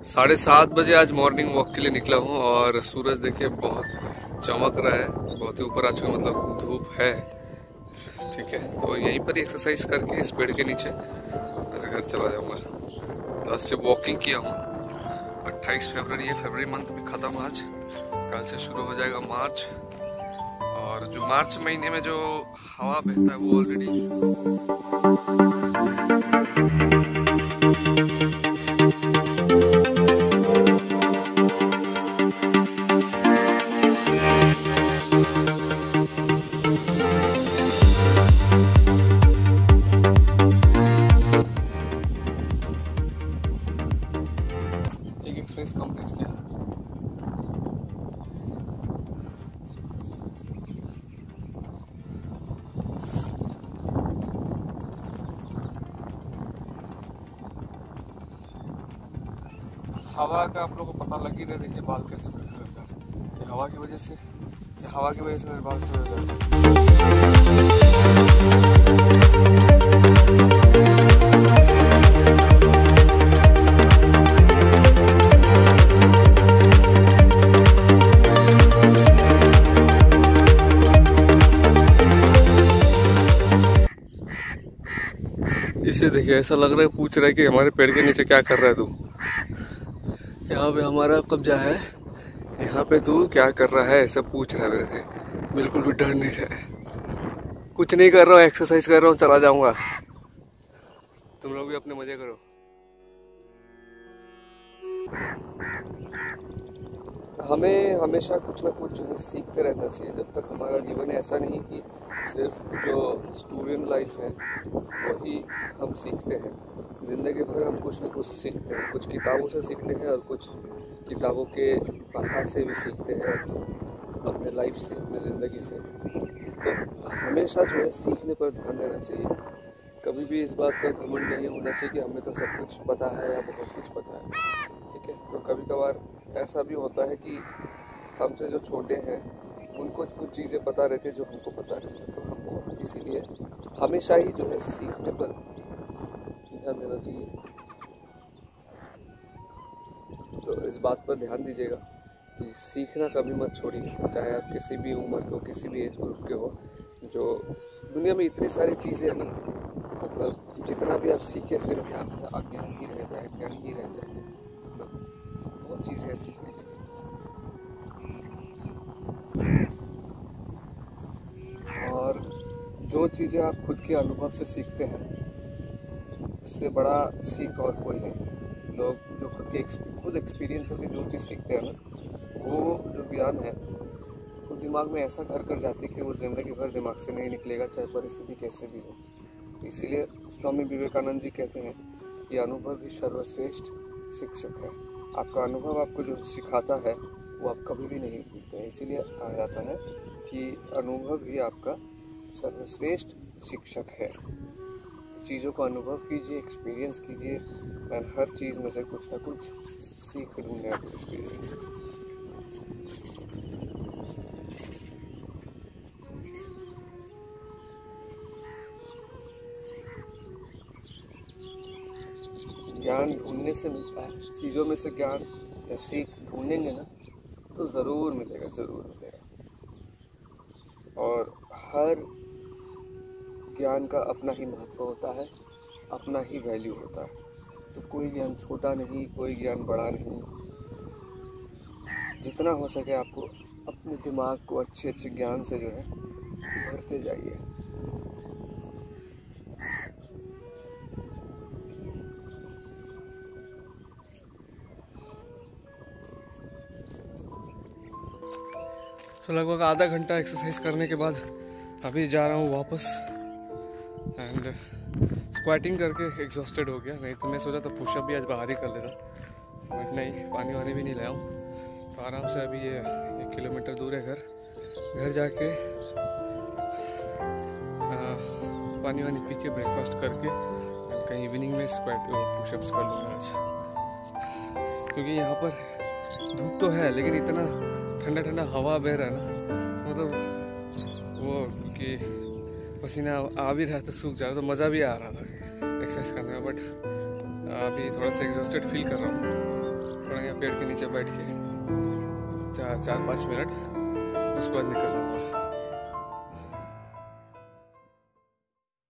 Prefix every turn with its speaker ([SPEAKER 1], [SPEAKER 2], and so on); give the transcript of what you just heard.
[SPEAKER 1] 7:30 बजे आज morning walk के लिए निकला हूँ और सूरज देखिए बहुत चमक रहा है, बहुत ही ऊपर आ चुका, मतलब धूप है। ठीक है, तो यहीं पर एक्सरसाइज करके इस पेड़ के नीचे घर चला जाऊँगा। बस से वॉकिंग किया हूँ। 28 फरवरी है, फरवरी मंथ भी ख़त्म आज। कल से शुरू हो जाएगा मार्च, और जो मार्च महीने में जो हवा बहता है वो ऑलरेडी एक्सरसाइज कंप्लीट किया। हवा का आप लोगों को पता लग ही रहा है, देखिए बाल कैसे रहता है। ये हवा की वजह से मेरे बाल खड़े हो जाते हैं। इसे देखिए, ऐसा लग रहा है पूछ रहा है कि हमारे पेड़ के नीचे क्या कर रहा है तू। यहाँ पे हमारा कब्जा है, यहाँ पे तू क्या कर रहा है, ऐसा पूछ रहा है मेरे से। बिल्कुल भी डर नहीं है, कुछ नहीं कर रहा हूँ, एक्सरसाइज कर रहा हूँ, चला जाऊंगा। तुम लोग भी अपने मजे करो। हमें हमेशा कुछ ना कुछ जो है सीखते रहना चाहिए। जब तक हमारा जीवन ऐसा नहीं कि सिर्फ जो स्टूडेंट लाइफ है वही हम सीखते हैं। ज़िंदगी भर हम कुछ ना कुछ सीखते हैं, कुछ किताबों से सीखते हैं और कुछ किताबों के बाहर से भी सीखते हैं, अपने लाइफ से, अपनी ज़िंदगी से। तो हमेशा जो है सीखने पर ध्यान देना चाहिए। कभी भी इस बात का घमंड नहीं होना चाहिए कि हमें तो सब कुछ पता है या बहुत कुछ पता है। ठीक है, तो कभी कभार ऐसा भी होता है कि हमसे जो छोटे हैं उनको कुछ चीज़ें पता रहती है जो हमको पता नहीं है। तो हमको इसीलिए हमेशा ही जो है सीखने पर ध्यान देना चाहिए। तो इस बात पर ध्यान दीजिएगा कि सीखना कभी मत छोड़िए, चाहे आप किसी भी उम्र के हो, किसी भी एज ग्रुप के हो। जो दुनिया में इतनी सारी चीज़ें नहीं, मतलब जितना भी आप सीखे फिर अज्ञान ही रह जाए, ज्ञान ही रह जाए। मतलब बहुत चीज़ें हैं सीखने के लिए। और जो चीज़ें आप खुद के अनुभव से सीखते हैं उससे बड़ा सीख और कोई नहीं। लोग जो खुद एक्सपीरियंस करके जो चीज़ सीखते हैं ना, वो जो ज्ञान है वो दिमाग में ऐसा घर कर जाती है कि वो ज़िंदगी भर दिमाग से नहीं निकलेगा, चाहे परिस्थिति कैसे भी हो। इसीलिए स्वामी विवेकानंद जी कहते हैं कि अनुभव ही सर्वश्रेष्ठ शिक्षक है। आपका अनुभव आपको जो सिखाता है वो आप कभी भी नहीं भूलते हैं। इसीलिए कहा जाता है कि अनुभव ही आपका सर्वश्रेष्ठ शिक्षक है। चीज़ों का अनुभव कीजिए, एक्सपीरियंस कीजिए, और हर चीज़ में से कुछ ना कुछ सीख ढूंढने की कोशिश कीजिए। ज्ञान ढूंढने से मिलता है, चीज़ों में से ज्ञान या सीख ढूंढेंगे ना तो ज़रूर मिलेगा, ज़रूर मिलेगा। और हर ज्ञान का अपना ही महत्व होता है, अपना ही वैल्यू होता है। तो कोई ज्ञान छोटा नहीं, कोई ज्ञान बड़ा नहीं। जितना हो सके आपको अपने दिमाग को अच्छे अच्छे ज्ञान से जो है भरते जाइए। तो लगभग आधा घंटा एक्सरसाइज करने के बाद अभी जा रहा हूँ वापस। एंड स्क्वाटिंग करके एग्जॉस्टेड हो गया। नहीं तो मैं सोचा था पुशअप भी आज बाहर ही कर लेता, बट नहीं, पानी वानी भी नहीं लाया हूँ। तो आराम से अभी ये 1 किलोमीटर दूर है घर जाके पानी वानी पी के ब्रेकफास्ट करके कहीं इवनिंग में स्क्वाट पुशअप्स कर लूँगा आज। क्योंकि यहाँ पर धूप तो है लेकिन इतना ठंडा ठंडा हवा बह रहा है ना, मतलब वो कि पसीना आ भी रहा था, सूख जा रहा, तो मज़ा भी आ रहा था एक्सरसाइज करने में। बट अभी थोड़ा सा एग्जॉस्टेड फील कर रहा हूँ। थोड़ा यहाँ पेड़ के नीचे बैठ के 4-5 मिनट, उसके बाद निकलना होगा।